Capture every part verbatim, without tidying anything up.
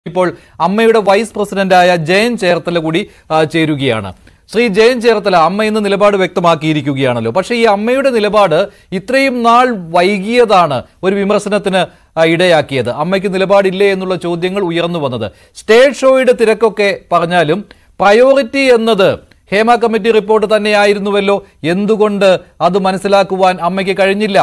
ഇപ്പോൾ അമ്മയുടെ വൈസ് പ്രസിഡന്റായ ജയൻ ചേർത്തല കൂടി ചേരുകയാണ്. ശ്രീ ജയൻ ചേർത്തല, അമ്മ ഇന്ന് നിലപാട് വ്യക്തമാക്കിയിരിക്കുകയാണല്ലോ. പക്ഷേ ഈ അമ്മയുടെ നിലപാട് ഇത്രയും നാൾ വൈകിയതാണ് ഒരു വിമർശനത്തിന് ഇടയാക്കിയത്. അമ്മയ്ക്ക് നിലപാടില്ലേ എന്നുള്ള ചോദ്യങ്ങൾ ഉയർന്നു വന്നത്. സ്റ്റേജ് ഷോയുടെ തിരക്കൊക്കെ പറഞ്ഞാലും പ്രയോറിറ്റി എന്നത് ഹേമ കമ്മിറ്റി റിപ്പോർട്ട് തന്നെയായിരുന്നുവല്ലോ. എന്തുകൊണ്ട് അത് മനസ്സിലാക്കുവാൻ അമ്മയ്ക്ക് കഴിഞ്ഞില്ല?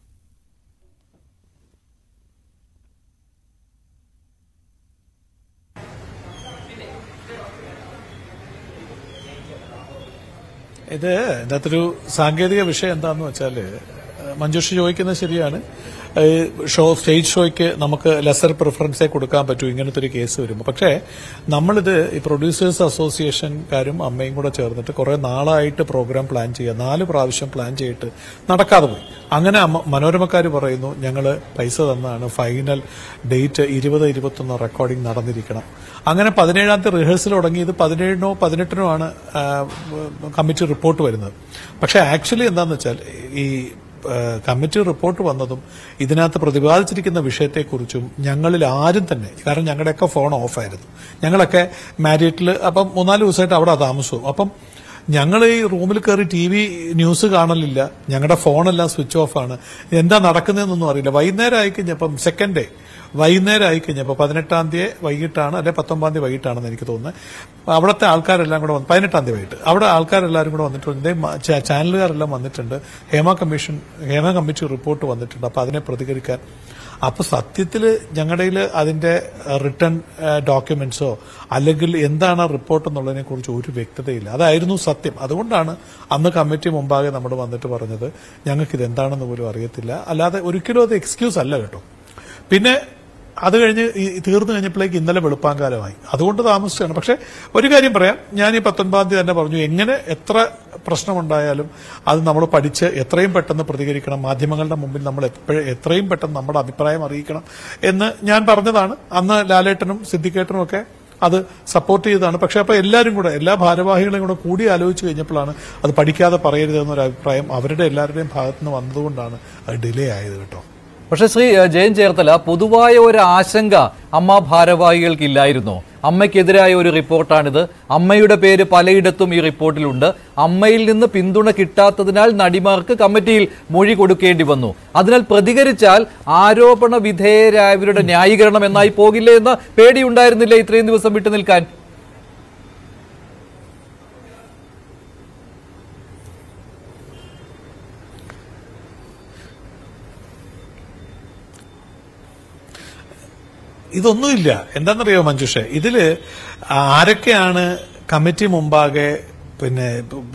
ഇത് ഇതിനകത്തൊരു സാങ്കേതിക വിഷയം എന്താന്ന് വെച്ചാൽ, മഞ്ജുഷ ചോദിക്കുന്നത് ശരിയാണ്. ഷോ സ്റ്റേജ് ഷോയ്ക്ക് നമുക്ക് ലെസർ പ്രിഫറൻസേ കൊടുക്കാൻ പറ്റൂ ഇങ്ങനത്തെ ഒരു കേസ് വരുമ്പോൾ. പക്ഷേ നമ്മളിത് ഈ പ്രൊഡ്യൂസേഴ്സ് അസോസിയേഷൻകാരും അമ്മയും കൂടെ ചേർന്നിട്ട് കുറെ നാളായിട്ട് പ്രോഗ്രാം പ്ലാൻ ചെയ്യുക, നാല് പ്രാവശ്യം പ്ലാൻ ചെയ്തിട്ട് നടക്കാതെ പോയി. അങ്ങനെ മനോരമക്കാർ പറയുന്നു ഞങ്ങൾ പൈസ തന്നാണ്, ഫൈനൽ ഡേറ്റ് ഇരുപത് ഇരുപത്തൊന്ന് റെക്കോർഡിംഗ് നടന്നിരിക്കണം. അങ്ങനെ പതിനേഴാം തീയതി റിഹേഴ്സൽ തുടങ്ങിയത് പതിനേഴിനോ പതിനെട്ടിനോ ആണ് കമ്മിറ്റി റിപ്പോർട്ട് വരുന്നത്. പക്ഷെ ആക്ച്വലി എന്താണെന്ന് വെച്ചാൽ ഈ കമ്മിറ്റി റിപ്പോർട്ട് വന്നതും ഇതിനകത്ത് പ്രതിപാദിച്ചിരിക്കുന്ന വിഷയത്തെക്കുറിച്ചും ഞങ്ങളിൽ ആരും തന്നെ, കാരണം ഞങ്ങളുടെയൊക്കെ ഫോൺ ഓഫായിരുന്നു, ഞങ്ങളൊക്കെ മാരിയറ്റിൽ അപ്പം മൂന്നാല് ദിവസമായിട്ട് അവിടെ താമസവും. അപ്പം ഞങ്ങൾ ഈ റൂമിൽ കയറി ടി വി ന്യൂസ് കാണലില്ല, ഞങ്ങളുടെ ഫോണെല്ലാം സ്വിച്ച് ഓഫാണ്, എന്താ നടക്കുന്നതെന്നൊന്നും അറിയില്ല. വൈകുന്നേരം ആയിക്കഴിഞ്ഞപ്പം സെക്കൻഡ് ഡേ വൈകുന്നേരം ആയിക്കഴിഞ്ഞപ്പോൾ പതിനെട്ടാം തീയതി വൈകിട്ടാണ് അല്ലെ പത്തൊമ്പതാം തീയതി വൈകിട്ടാണെന്ന് എനിക്ക് തോന്നുന്നത്, അവിടുത്തെ ആൾക്കാരെല്ലാം കൂടെ വന്ന് പതിനെട്ടാം തീയതി വൈകിട്ട് അവിടെ ആൾക്കാരെല്ലാവരും കൂടെ വന്നിട്ടുണ്ട്, ചാനലുകാരെല്ലാം വന്നിട്ടുണ്ട്, Hema commission Hema committee report വന്നിട്ടുണ്ട്. അപ്പൊ അതിനെ പ്രതികരിക്കാൻ അപ്പൊ സത്യത്തിൽ ഞങ്ങളുടെ അതിന്റെ റിട്ടേൺ ഡോക്യുമെന്റ്സോ അല്ലെങ്കിൽ എന്താണ് ആ റിപ്പോർട്ട് എന്നുള്ളതിനെ കുറിച്ച് ഒരു വ്യക്തതയില്ല. അതായിരുന്നു സത്യം. അതുകൊണ്ടാണ് അന്ന് കമ്മിറ്റി മുമ്പാകെ നമ്മൾ വന്നിട്ട് പറഞ്ഞത് ഞങ്ങൾക്ക് ഇത് എന്താണെന്ന് പോലും അറിയത്തില്ല. അല്ലാതെ ഒരിക്കലും അത് എക്സ്ക്യൂസ് അല്ല കേട്ടോ. പിന്നെ അത് കഴിഞ്ഞ് തീർന്നു കഴിഞ്ഞപ്പോഴേക്ക് ഇന്നലെ വെളുപ്പാങ്കാലമായി, അതുകൊണ്ട് താമസിച്ചാണ്. പക്ഷെ ഒരു കാര്യം പറയാം, ഞാൻ ഈ പത്തൊൻപതാം തീയതി തന്നെ പറഞ്ഞു, എങ്ങനെ എത്ര പ്രശ്നമുണ്ടായാലും അത് നമ്മൾ പഠിച്ച് എത്രയും പെട്ടെന്ന് പ്രതികരിക്കണം, മാധ്യമങ്ങളുടെ മുമ്പിൽ നമ്മൾ എത്രയും പെട്ടെന്ന് നമ്മുടെ അഭിപ്രായം അറിയിക്കണം എന്ന് ഞാൻ പറഞ്ഞതാണ്. അന്ന് ലാലേട്ടനും സിദ്ദിഖേട്ടനും ഒക്കെ അത് സപ്പോർട്ട് ചെയ്തതാണ്. പക്ഷെ അപ്പൊ എല്ലാവരും കൂടെ എല്ലാ ഭാരവാഹികളെയും കൂടെ കൂടി ആലോചിച്ച് കഴിഞ്ഞപ്പോഴാണ് അത് പഠിക്കാതെ പറയരുതെന്നൊരു അഭിപ്രായം അവരുടെ എല്ലാവരുടെയും ഭാഗത്തു നിന്ന് വന്നതുകൊണ്ടാണ് അത് ഡിലേ ആയത് കേട്ടോ. പക്ഷെ ശ്രീ ജയൻ ചേർത്തല, പൊതുവായ ഒരു ആശങ്ക അമ്മ ഭാരവാഹികൾക്കില്ലായിരുന്നോ? അമ്മയ്ക്കെതിരായ ഒരു റിപ്പോർട്ടാണിത്, അമ്മയുടെ പേര് പലയിടത്തും ഈ റിപ്പോർട്ടിലുണ്ട്, അമ്മയിൽ നിന്ന് പിന്തുണ കിട്ടാത്തതിനാൽ നടിമാർക്ക് കമ്മിറ്റിയിൽ മൊഴി കൊടുക്കേണ്ടി വന്നു, അതിനാൽ പ്രതികരിച്ചാൽ ആരോപണ വിധേയരായവരുടെ ന്യായീകരണം എന്നായി പോകില്ലേ എന്ന പേടിയുണ്ടായിരുന്നില്ലേ ഇത്രയും ദിവസം വിട്ടു നിൽക്കാൻ? ഇതൊന്നുമില്ല. എന്താണെന്നറിയോ മഞ്ജുഷേ, ഇതില് ആരൊക്കെയാണ് കമ്മിറ്റി മുമ്പാകെ പിന്നെ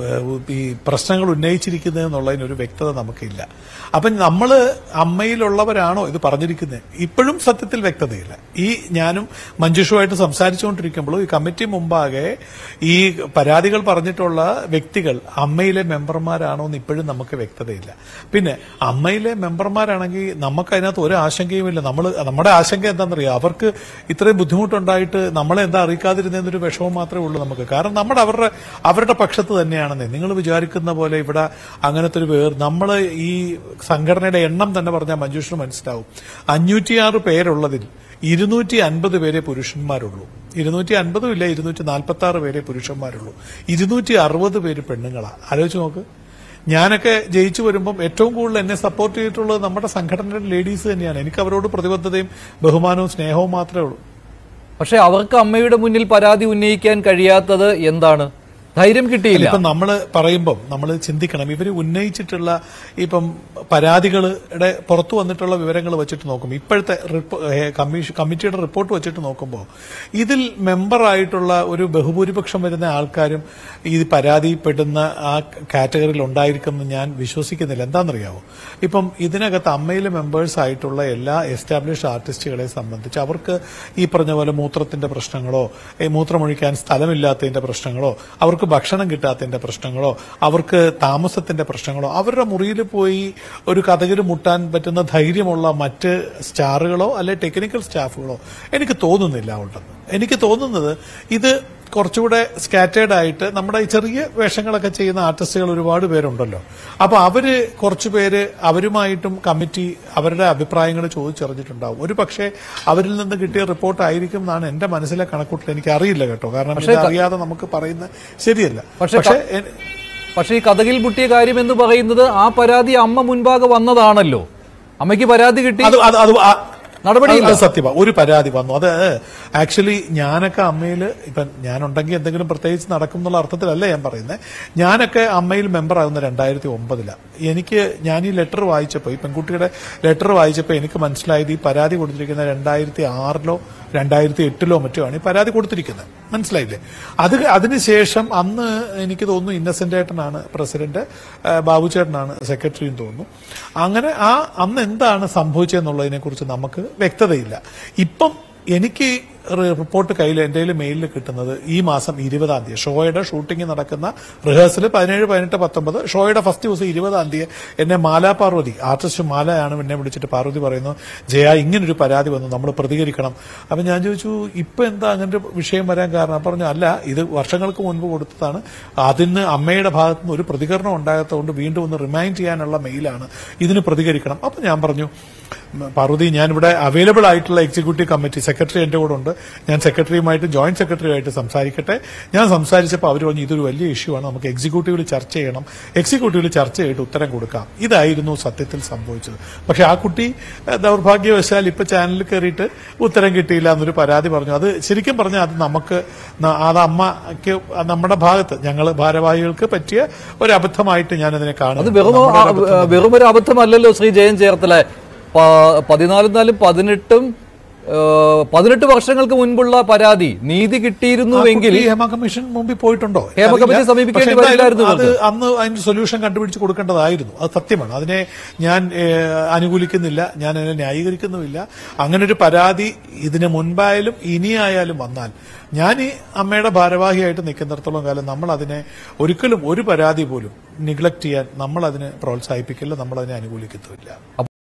ഈ പ്രശ്നങ്ങൾ ഉന്നയിച്ചിരിക്കുന്നത് എന്നുള്ളതിനൊരു വ്യക്തത നമുക്കില്ല. അപ്പൊ നമ്മള് അമ്മയിലുള്ളവരാണോ ഇത് പറഞ്ഞിരിക്കുന്നത്? ഇപ്പോഴും സത്യത്തിൽ വ്യക്തതയില്ല. ഈ ഞാനും മഞ്ജുഷുമായിട്ട് സംസാരിച്ചുകൊണ്ടിരിക്കുമ്പോൾ ഈ കമ്മിറ്റി മുമ്പാകെ ഈ പരാതികൾ പറഞ്ഞിട്ടുള്ള വ്യക്തികൾ അമ്മയിലെ മെമ്പർമാരാണോ എന്ന് ഇപ്പോഴും നമുക്ക് വ്യക്തതയില്ല. പിന്നെ അമ്മയിലെ മെമ്പർമാരാണെങ്കിൽ നമുക്ക് അതിനകത്ത് ഒരു ആശങ്കയുമില്ല. നമ്മൾ നമ്മുടെ ആശങ്ക എന്താണെന്നറിയാം, അവർക്ക് ഇത്രയും ബുദ്ധിമുട്ടുണ്ടായിട്ട് നമ്മളെ എന്താ അറിയിക്കാതിരുന്നൊരു വിഷമം മാത്രമേ ഉള്ളൂ നമുക്ക്. കാരണം നമ്മുടെ അവരുടെ അവരുടെ പക്ഷത്ത് തന്നെയാണെന്നേ. നിങ്ങൾ വിചാരിക്കുന്ന പോലെ ഇവിടെ അങ്ങനത്തെ ഒരു പേർ, നമ്മൾ ഈ സംഘടനയുടെ എണ്ണം തന്നെ പറഞ്ഞാൽ മഞ്ജുഷിന് മനസ്സിലാവും. അഞ്ഞൂറ്റിയാറ് പേരുള്ളതിൽ ഇരുന്നൂറ്റി അൻപത് പേരെ പുരുഷന്മാരുള്ളൂ, ഇരുന്നൂറ്റി അൻപതും ഇല്ല, ഇരുന്നൂറ്റി നാൽപ്പത്തി ആറ് പേരെ പുരുഷന്മാരുള്ളൂ, ഇരുന്നൂറ്റി അറുപത് പേര് പെണ്ണുങ്ങളാ. ആലോചിച്ച് നോക്ക്. ഞാനൊക്കെ ജയിച്ചു വരുമ്പം ഏറ്റവും കൂടുതൽ എന്നെ സപ്പോർട്ട് ചെയ്തിട്ടുള്ളത് നമ്മുടെ സംഘടനയുടെ ലേഡീസ് തന്നെയാണ്. എനിക്ക് അവരോട് പ്രതിബദ്ധതയും ബഹുമാനവും സ്നേഹവും മാത്രമേ ഉള്ളൂ. പക്ഷെ അവർക്ക് അമ്മയുടെ മുന്നിൽ പരാതി ഉന്നയിക്കാൻ കഴിയാത്തത് എന്താണ്? ധൈര്യം കിട്ടിയില്ല. ഇപ്പം നമ്മൾ പറയുമ്പം നമ്മൾ ചിന്തിക്കണം, ഇവര് ഉന്നയിച്ചിട്ടുള്ള ഇപ്പം പരാതികളുടെ പുറത്തു വന്നിട്ടുള്ള വിവരങ്ങൾ വെച്ചിട്ട് നോക്കും, ഇപ്പോഴത്തെ കമ്മീഷൻ കമ്മിറ്റിയുടെ റിപ്പോർട്ട് വെച്ചിട്ട് നോക്കുമ്പോൾ ഇതിൽ മെമ്പറായിട്ടുള്ള ഒരു ബഹുഭൂരിപക്ഷം വരുന്ന ആൾക്കാരും ഈ പരാതിപ്പെടുന്ന ആ കാറ്റഗറിയിൽ ഉണ്ടായിരിക്കുമെന്ന് ഞാൻ വിശ്വസിക്കുന്നില്ല. എന്താണെന്നറിയാവോ, ഇപ്പം ഇതിനകത്ത് അമ്മയിലെ മെമ്പേഴ്സ് ആയിട്ടുള്ള എല്ലാ എസ്റ്റാബ്ലിഷ്ഡ് ആർട്ടിസ്റ്റുകളെ സംബന്ധിച്ച് അവർക്ക് ഈ പറഞ്ഞ പോലെ മൂത്രത്തിന്റെ പ്രശ്നങ്ങളോ മൂത്രമൊഴിക്കാൻ സ്ഥലമില്ലാത്തതിന്റെ പ്രശ്നങ്ങളോ അവർക്ക് ഭക്ഷണം കിട്ടാത്തതിന്റെ പ്രശ്നങ്ങളോ അവർക്ക് താമസത്തിന്റെ പ്രശ്നങ്ങളോ അവരുടെ മുറിയിൽ പോയി ഒരു കഥകിൽ മുട്ടാൻ പറ്റുന്ന ധൈര്യമുള്ള മറ്റ് സ്റ്റാറുകളോ അല്ലെ ടെക്നിക്കൽ സ്റ്റാഫുകളോ എനിക്ക് തോന്നുന്നില്ല ഉണ്ടെന്ന്. എനിക്ക് തോന്നുന്നത് ഇത് കുറച്ചുകൂടെ സ്കാറ്റേഡ് ആയിട്ട് നമ്മുടെ ഈ ചെറിയ വേഷങ്ങളൊക്കെ ചെയ്യുന്ന ആർട്ടിസ്റ്റുകൾ ഒരുപാട് പേരുണ്ടല്ലോ. അപ്പൊ അവര് കുറച്ചുപേര് അവരുമായിട്ടും കമ്മിറ്റി അവരുടെ അഭിപ്രായങ്ങൾ ചോദിച്ചറിഞ്ഞിട്ടുണ്ടാവും. ഒരു പക്ഷേ അവരിൽ നിന്ന് കിട്ടിയ റിപ്പോർട്ട് ആയിരിക്കും എന്നാണ് എന്റെ മനസ്സിലെ കണക്കൂട്ടൽ. എനിക്ക് അറിയില്ല കേട്ടോ, കാരണം ഇത് അറിയാതെ നമുക്ക് പറയുന്നത് ശരിയല്ല. പക്ഷേ പക്ഷേ ഈ കഥകിൽ മുട്ടിയ കാര്യം എന്ന് പറയുന്നത് ആ പരാതി അമ്മ മുൻപാകെ വന്നതാണല്ലോ. അമ്മയ്ക്ക് പരാതി കിട്ടി, നടപടിയില്ല. സത്യമാണ്, ഒരു പരാതി വന്നു. അത് ആക്ച്വലി ഞാനൊക്കെ അമ്മയിൽ ഇപ്പം ഞാനുണ്ടെങ്കിൽ എന്തെങ്കിലും പ്രത്യേകിച്ച് നടക്കും എന്നുള്ള അർത്ഥത്തിലല്ല ഞാൻ പറയുന്നത്. ഞാനൊക്കെ അമ്മയിൽ മെമ്പർ ആകുന്ന രണ്ടായിരത്തി ഒമ്പതിലാണ്. എനിക്ക് ഞാൻ ഈ ലെറ്റർ വായിച്ചപ്പോൾ, ഈ പെൺകുട്ടിയുടെ ലെറ്റർ വായിച്ചപ്പോൾ എനിക്ക് മനസ്സിലായത് ഈ പരാതി കൊടുത്തിരിക്കുന്ന രണ്ടായിരത്തി ആറിലോ രണ്ടായിരത്തി എട്ടിലോ മറ്റോ ആണ് ഈ പരാതി കൊടുത്തിരിക്കുന്നത്. മനസ്സിലായില്ലേ? അത് അതിനുശേഷം അന്ന് എനിക്ക് തോന്നുന്നു ഇന്നസെന്റ് ഏട്ടനാണ് പ്രസിഡന്റ്, ബാബുചേട്ടനാണ് സെക്രട്ടറി എന്ന് തോന്നുന്നു. അങ്ങനെ ആ അന്ന് എന്താണ് സംഭവിച്ചതെന്നുള്ളതിനെ കുറിച്ച് നമുക്ക് വ്യക്തതയില്ല. ഇപ്പം എനിക്ക് റിപ്പോർട്ട് കയ്യിൽ എന്റെ മെയിലിൽ കിട്ടുന്നത് ഈ മാസം ഇരുപതാം തീയതി ഷോയുടെ ഷൂട്ടിംഗ് നടക്കുന്ന റിഹേഴ്സൽ പതിനേഴ് പതിനെട്ട് പത്തൊമ്പത് ഷോയുടെ ഫസ്റ്റ് ദിവസം ഇരുപതാം തീയതി എന്നെ മാല പാർവതി, ആർട്ടിസ്റ്റ് മാലയാണ് എന്നെ വിളിച്ചിട്ട് പാർവതി പറയുന്നു, ജയ ഇങ്ങനൊരു പരാതി വന്നു, നമ്മൾ പ്രതികരിക്കണം. അപ്പൊ ഞാൻ ചോദിച്ചു ഇപ്പൊ എന്താ അങ്ങനെ ഒരു വിഷയം വരാൻ കാരണം? പറഞ്ഞു അല്ല, ഇത് വർഷങ്ങൾക്ക് മുൻപ് കൊടുത്തതാണ്, അതിന് അമ്മയുടെ ഭാഗത്തു നിന്ന് ഒരു പ്രതികരണം ഉണ്ടാകാത്തതുകൊണ്ട് വീണ്ടും ഒന്ന് റിമൈൻഡ് ചെയ്യാനുള്ള മെയിലാണ്, ഇതിന് പ്രതികരിക്കണം. അപ്പൊ ഞാൻ പറഞ്ഞു പാർവതി, ഞാനിവിടെ അവൈലബിൾ ആയിട്ടുള്ള എക്സിക്യൂട്ടീവ് കമ്മിറ്റി സെക്രട്ടറി എന്റെ കൂടെ ഉണ്ട്, ഞാൻ സെക്രട്ടറിയുമായിട്ട് ജോയിന്റ് സെക്രട്ടറിയുമായിട്ട് സംസാരിക്കട്ടെ. ഞാൻ സംസാരിച്ചപ്പോൾ അവർ പറഞ്ഞു ഇതൊരു വലിയ ഇഷ്യൂ ആണ്, നമുക്ക് എക്സിക്യൂട്ടീവിൽ ചർച്ച ചെയ്യണം, എക്സിക്യൂട്ടീവിൽ ചർച്ച ചെയ്തിട്ട് ഉത്തരം കൊടുക്കാം. ഇതായിരുന്നു സത്യത്തിൽ സംഭവിച്ചത്. പക്ഷെ ആ കുട്ടി ദൗർഭാഗ്യവശാൽ ഇപ്പൊ ചാനലിൽ കയറിയിട്ട് ഉത്തരം കിട്ടിയില്ല എന്നൊരു പരാതി പറഞ്ഞു. അത് ശരിക്കും പറഞ്ഞാൽ അത് നമുക്ക് അത് അമ്മയ്ക്ക് നമ്മുടെ ഭാഗത്ത് ഞങ്ങൾ ഭാരവാഹികൾക്ക് പറ്റിയ ഒരു അബദ്ധമായിട്ട് ഞാൻ അതിനെ കാണുന്നു. വെറും ഒരു അബദ്ധമല്ലല്ലോ ശ്രീ ജയൻ ചേർത്തല. പതിനാലും നാലും പതിനെട്ടും പതിനെട്ട് വർഷങ്ങൾക്ക് മുൻപുള്ള പരാതി നീതി കിട്ടിയിരുന്നുവെങ്കിൽ ഹേമ കമ്മീഷൻ മുമ്പിൽ പോയിട്ടുണ്ടോ? ഹേമ കമ്മിറ്റി സമീപിക്കേണ്ടി വരില്ലായിരുന്നു. അത് അന്ന് അതിന് സൊല്യൂഷൻ കണ്ടുപിടിച്ച് കൊടുക്കേണ്ടതായിരുന്നു. അത് സത്യമാണ്. അതിനെ ഞാൻ അനുകൂലിക്കുന്നില്ല, ഞാൻ അതിനെ ന്യായീകരിക്കുന്നുമില്ല. അങ്ങനെ ഒരു പരാതി ഇതിന് മുൻപായാലും ഇനിയായാലും വന്നാൽ ഞാൻ ഈ അമ്മയുടെ ഭാരവാഹിയായിട്ട് നിൽക്കുന്നിടത്തോളം കാലം നമ്മൾ അതിനെ ഒരിക്കലും ഒരു പരാതി പോലും നിഗ്ലക്ട് ചെയ്യാൻ നമ്മൾ അതിനെ പ്രോത്സാഹിപ്പിക്കില്ല, നമ്മൾ അതിനെ അനുകൂലിക്കത്തുമില്ല.